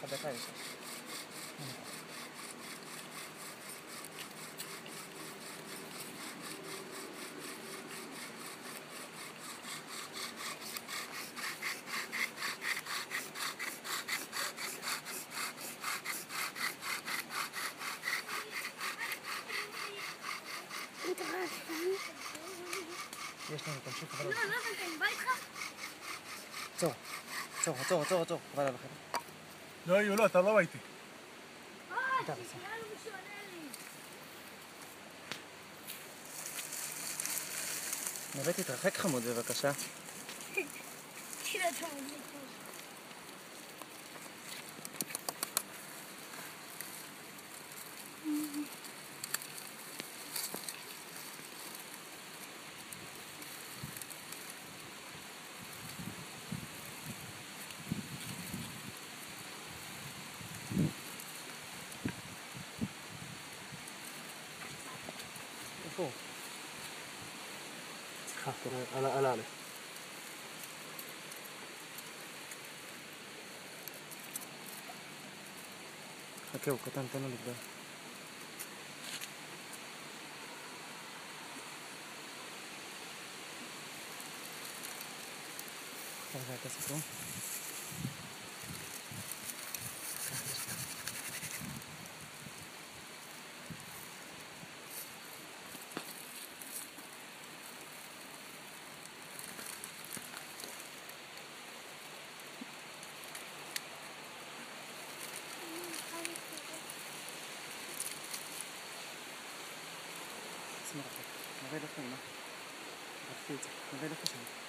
חזקה יותר. יש לנו, תמשיך, אבל... לא, אני בא איתך. עצור, חבל על החדר. לא יהיו, לא, אתה לא ראיתי. שכנענו מישהו עונה לי. נווה, תתרחק חמוד בבקשה. כאילו אתה מבין פה. איפה הוא? סליחה, עלה. חכה, הוא קטן, תן לו לגדול. רגע, אתה סיפור? נווה דווקא, מה? רצתי את זה. נווה דווקא שם.